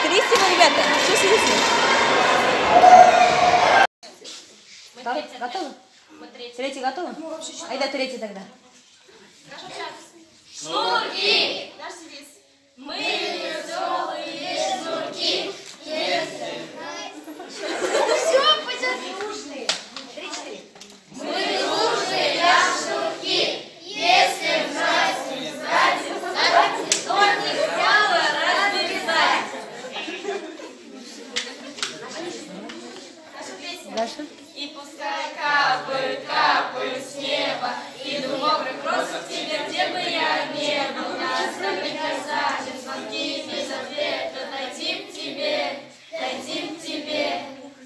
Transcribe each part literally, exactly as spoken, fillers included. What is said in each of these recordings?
Так, листья, ребята, что сидите? Так, готовы? Третий готовы? Айда третий тогда. Шнурки! Мы веселые шнурки. Все, пойдет. Мы дружные шнурки. Если брать, брать, то нельзя развязать. Дальше. И пускай капает, капает с неба, иду мокрых розов к тебе, где бы я не был. Нас наверняка звонки без ответа, дойти к тебе, дойти к тебе.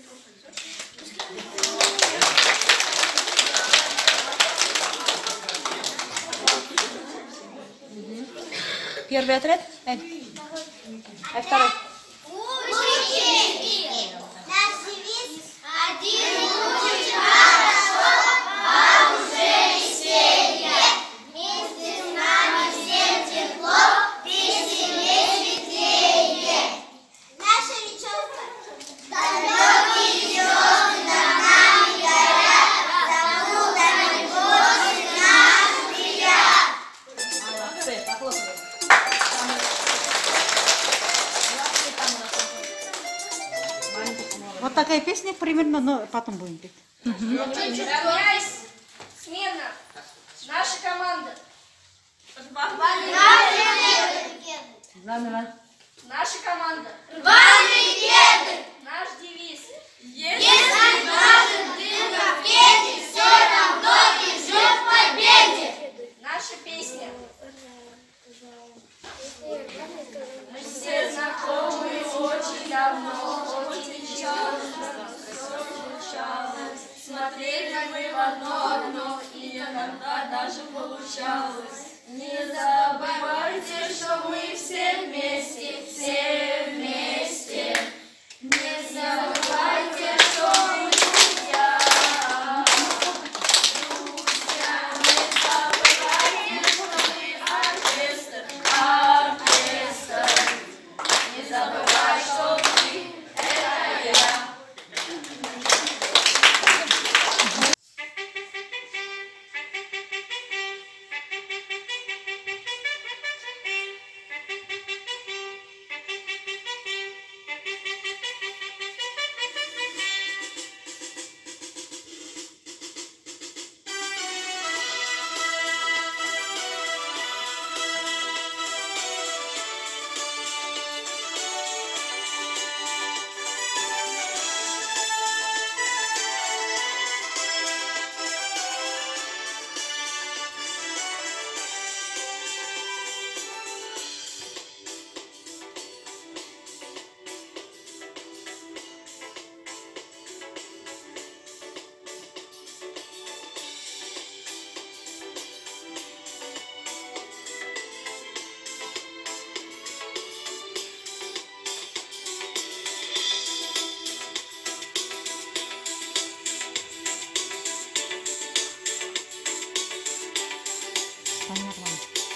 Первый отряд? Эй. А второй? Один будет хорошо, а уже веселье. Вместе с нами всем тепло, веселее, светлее. Наша речевка. Далекие звезды над нами горят, запутанный возле нас стоят. Молодцы, похлопывай. Вот такая песня примерно, но потом будем петь. Равняйся. Смирно. Наша команда. Заново. Наша команда. Рваные кеды. Наш девиз. Если нажит дым на пене, все равно бежим к победе. Наша песня. Мы все знакомы очень давно, очень часто случалось. Смотрели мы в одно окно, и иногда даже получалось. Не забывайте, что мы все вместе, все вместе. Не забывайте, что мы друзья. Друзья, не забывайте, что мы оркестр, оркестр. Не забывай, что ты — это я. Понятно.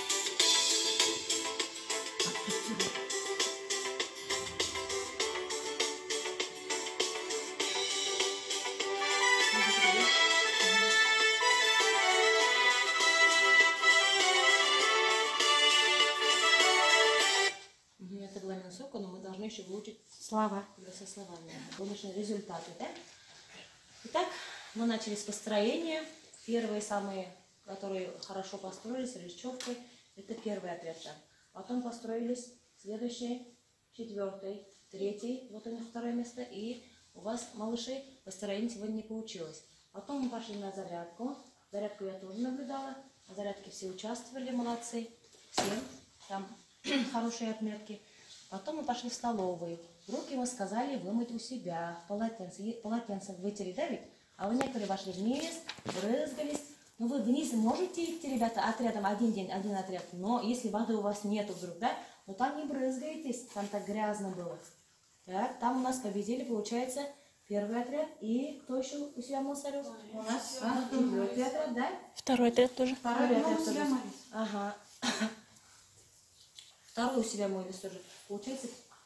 Это была минусовка, но мы должны еще выучить Слава. со словами. Конечно, результаты, да? Итак, мы начали с построения. Первые самые, которые хорошо построились, речевкой, это первый отряд. Да. Потом построились следующий, четвертый, третий, вот у них второе место. И у вас, малыши, построение сегодня не получилось. Потом мы пошли на зарядку. Зарядку я тоже наблюдала. На зарядке все участвовали, молодцы. Всем там хорошие отметки. Потом мы пошли в столовую. Руки мы сказали вымыть у себя. Полотенце, полотенце вытереть, да ведь? А вы некоторые вошли вниз, брызгались. Ну вы вниз можете идти, ребята, отрядом один день, один отряд. Но если воды у вас нету вдруг, да, ну там не брызгаетесь, там так грязно было. Так, там у нас победили, получается, первый отряд. И кто еще у себя мыл сорёк? У нас а, четвертый отряд, да? Второй отряд тоже. Второй отряд тоже. Ага. Второй у себя мылись тоже. Получается,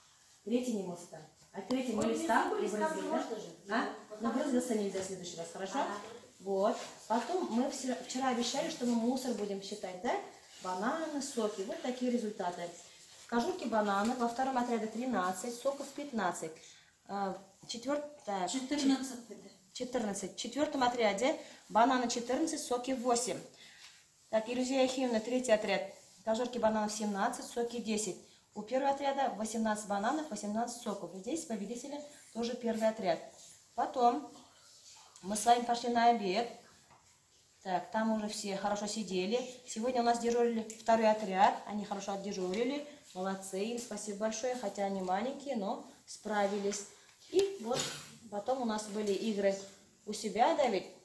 Третий не мылся. А третий мы листам и брызгали, да? А? Но брызгаться нельзя в следующий раз, хорошо? Вот. Потом мы вчера, вчера обещали, что мы мусор будем считать, да? Бананы, соки. Вот такие результаты. Кожурки бананов во втором отряде тринадцать, соков пятнадцать. Четвертое, четырнадцать. четырнадцать. В четвертом отряде бананы четырнадцать, соки восемь. Так, Илюзия Ефимовна, третий отряд. Кожурки бананов семнадцать, соки десять. У первого отряда восемнадцать бананов, восемнадцать соков. Здесь победители тоже первый отряд. Потом мы с вами пошли на обед. Так, там уже все хорошо сидели. Сегодня у нас дежурили второй отряд. Они хорошо отдежурили. Молодцы, им спасибо большое, хотя они маленькие, но справились. И вот потом у нас были игры у себя, да ведь?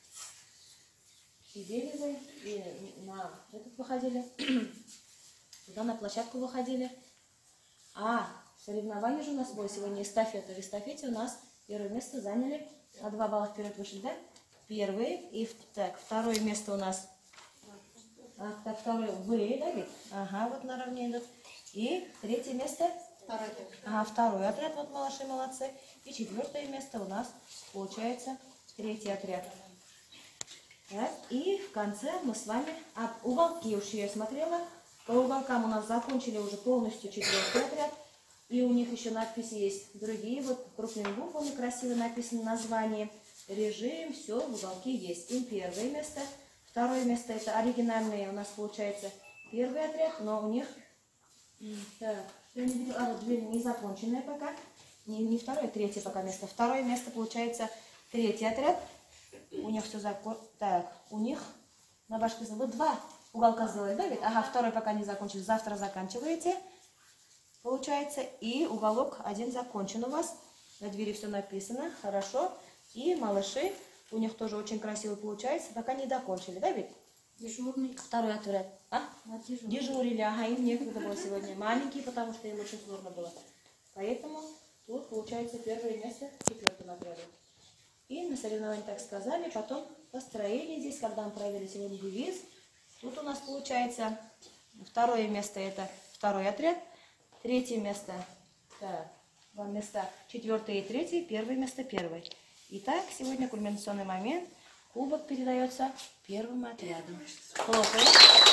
Сидели вы и на этот выходили, туда на площадку выходили. А, соревнования же у нас было сегодня, эстафета. В эстафете у нас первое место заняли, на два балла вперед вышли, да? Первые, и так, второе место у нас, а, так, второе, вы, да ведь? Ага, вот наравне идут. И третье место, Второй. ага, второй отряд, вот малыши молодцы. И четвертое место у нас получается третий отряд. Так, и в конце мы с вами, а уголки уж я смотрела, по уголкам у нас закончили уже полностью четвертый отряд. И у них еще надписи есть другие, вот крупными буквами красиво написано название, режим, все, в уголке есть. Им первое место, второе место это оригинальные у нас получается первый отряд, но у них, так, я не видела, а вот две незаконченные пока, не, не второе, а третье пока место. Второе место получается третий отряд, у них все закончено, так, у них на башке вот два уголка сделали, да, ведь? Ага, второй пока не закончили, завтра заканчиваете. Получается, и уголок один закончен у вас. На двери все написано, хорошо. И малыши, у них тоже очень красиво получается, пока не докончили, да ведь? Дежурный. Второй отряд. А? А дежурный. Дежурили, ага, им некогда было сегодня. Маленькие, потому что им очень сложно было. Поэтому тут получается первое место в четвертом отряде. И на соревновании так сказали, потом построили здесь, когда мы провели сегодня девиз. Тут у нас получается второе место это второй отряд. Третье место, так, два места, четвертое и третье, первое место первый. Итак, сегодня кульминационный момент. Кубок передается первому отряду. Хлопаем.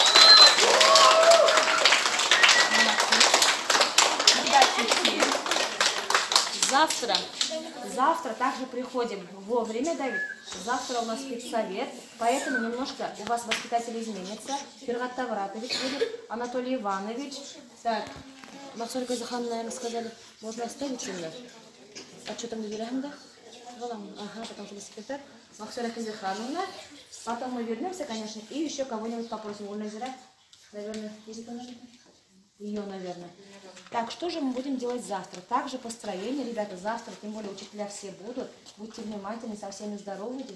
Молодцы. Удачи всем. Завтра, завтра также приходим вовремя, Давид. Завтра у нас спецсовет, поэтому немножко у вас воспитатель изменится. Фергат Тавратович будет, Анатолий Иванович. Так. Максоль Казахан, наверное, сказали, можно оставить у меня. А что там не берем, да? Ага, потом что секретарь. Максоль Казахановна. Потом мы вернемся, конечно, и еще кого-нибудь попросим. У Назира, наверное, ее, наверное. Так, что же мы будем делать завтра? Также построение, ребята, завтра, тем более учителя все будут. Будьте внимательны, со всеми здоровайтесь.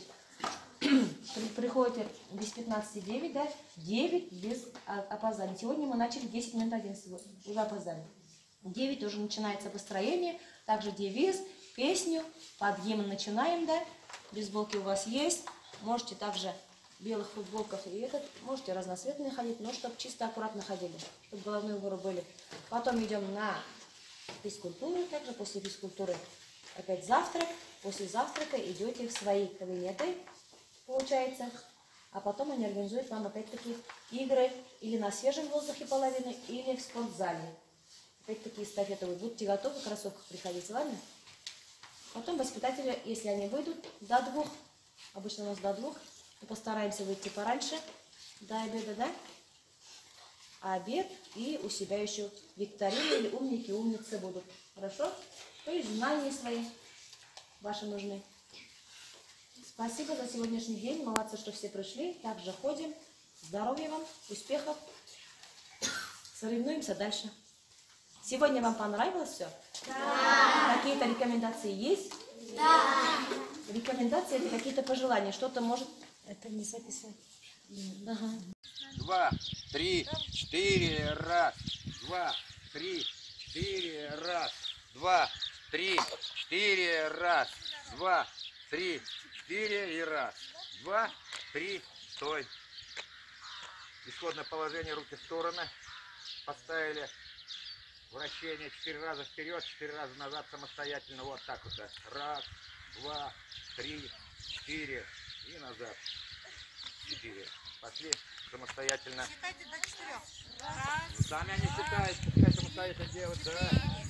Приходите без пятнадцати девять, да? девять без опозданий. Сегодня мы начали десять минут одиннадцать, уже опоздали. девять уже начинается построение, также девиз, песню, под гимн начинаем, да? Бейсболки у вас есть, можете также в белых футболках и этот, можете разноцветные ходить, но чтобы чисто аккуратно ходили, чтобы головные уборы были. Потом идем на физкультуру, также после физкультуры опять завтрак, после завтрака идете в свои кабинеты. Получается, а потом они организуют вам опять-таки игры или на свежем воздухе половины, или в спортзале. Опять-таки эстафеты. Вы будьте готовы в кроссовках приходить, ладно? Потом воспитатели, если они выйдут до двух, обычно у нас до двух, мы постараемся выйти пораньше, до обеда, да? А обед и у себя еще викторины или умники, умницы будут. Хорошо? То есть знания свои ваши нужны. Спасибо за сегодняшний день. Молодцы, что все пришли. Также ходим. Здоровья вам, успехов. Соревнуемся дальше. Сегодня вам понравилось все? Да. Какие-то рекомендации есть? Да. Рекомендации это какие-то пожелания. Что-то может... Это не записать. Ага. Два, три, четыре, раз. Два, три, четыре, раз. Два, три, четыре, раз. Два, три, четыре и раз. Два, три, стой. Исходное положение, руки в стороны. Поставили. Вращение четыре раза вперед, четыре раза назад самостоятельно. Вот так вот. Раз, два, три, четыре и назад. Четыре. Пошли самостоятельно. Считайте до четырех. Сами они считают, пускай самостоятельно делают. Да.